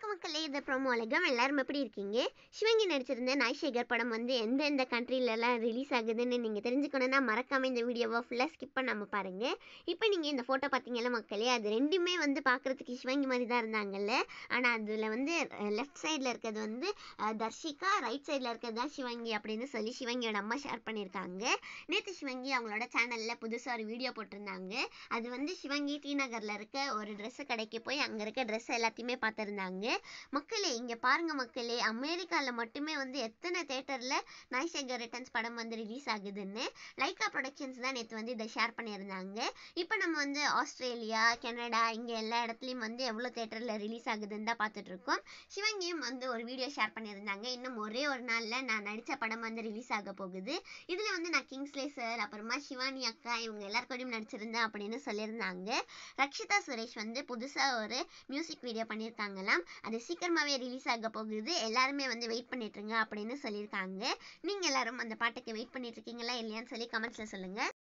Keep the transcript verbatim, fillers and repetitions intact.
வணக்கம் மக்களே, இது ப்ரோமோ உலகம். எல்லாரும் எப்படி இருக்கீங்க? சிவங்கி நடிச்சிருந்த நாய்சேகர் படம் வந்து எந்தெந்த கண்ட்ரிலலாம் ரிலீஸ் ஆகுதுன்னு நீங்கள் தெரிஞ்சுக்கணுன்னா மறக்காமல் இந்த வீடியோவை ஃபுல்லாக ஸ்கிப் பண்ணாமல் பாருங்கள். இப்போ நீங்கள் இந்த ஃபோட்டோ பார்த்தீங்கல்ல மக்களே, அது ரெண்டுமே வந்து பார்க்குறதுக்கு சிவங்கி மாதிரி தான் இருந்தாங்கல்ல. ஆனால் அதில் வந்து லெஃப்ட் சைடில் இருக்கிறது வந்து தர்ஷிகா, ரைட் சைடில் இருக்கிறது தான் சிவங்கி அப்படின்னு சொல்லி சிவங்கியோட அம்மா ஷேர் பண்ணியிருக்காங்க. நேற்று சிவங்கி அவங்களோட சேனலில் புதுசாக ஒரு வீடியோ போட்டிருந்தாங்க. அது வந்து சிவங்கி டி நகரில் இருக்க ஒரு ட்ரெஸ்ஸு கடைக்கு போய் அங்கே இருக்க ட்ரெஸ் எல்லாத்தையுமே பார்த்துருந்தாங்க. மக்களே, இங்க பாருங்க மக்களே, அமெரிக்கால மட்டுமே வந்து எத்தனை தியேட்டர்ல நாய்சேகர் ரிட்டர்ன்ஸ் படம் வந்து ரிலீஸ் ஆகுதுன்னு லைகா ப்ரொடக்ஷன்ஸ் தான் நேற்று வந்து இதை ஷேர் பண்ணியிருந்தாங்க. இப்போ நம்ம வந்து ஆஸ்திரேலியா, கனடா இங்க எல்லா இடத்துலையும் வந்து எவ்வளோ தியேட்டர்ல ரிலீஸ் ஆகுதுன்னு தான் பார்த்துட்டு இருக்கோம். சிவங்கியும் வந்து ஒரு வீடியோ ஷேர் பண்ணியிருந்தாங்க. இன்னும் ஒரே ஒரு நாள்ல நான் நடிச்ச படம் வந்து ரிலீஸ் ஆக போகுது. இதுல வந்து நான் கிங்ஸ்லே சார், அப்புறமா சிவானி அக்கா இவங்க எல்லாருக்கூடயும் நடிச்சிருந்தேன் அப்படின்னு சொல்லியிருந்தாங்க. ரக்ஷிதா சுரேஷ் வந்து புதுசா ஒரு மியூசிக் வீடியோ பண்ணியிருக்காங்களாம். அது சீக்கிரமாவே ரிலீஸ் ஆக போகுது. எல்லாருமே வந்து வெயிட் பண்ணிட்டு இருங்க அப்படின்னு சொல்லியிருக்காங்க. நீங்க எல்லாரும் அந்த பாட்டுக்கு வெயிட் பண்ணிட்டு இருக்கீங்களா இல்லையான்னு சொல்லி கமெண்ட்ஸ்ல சொல்லுங்க.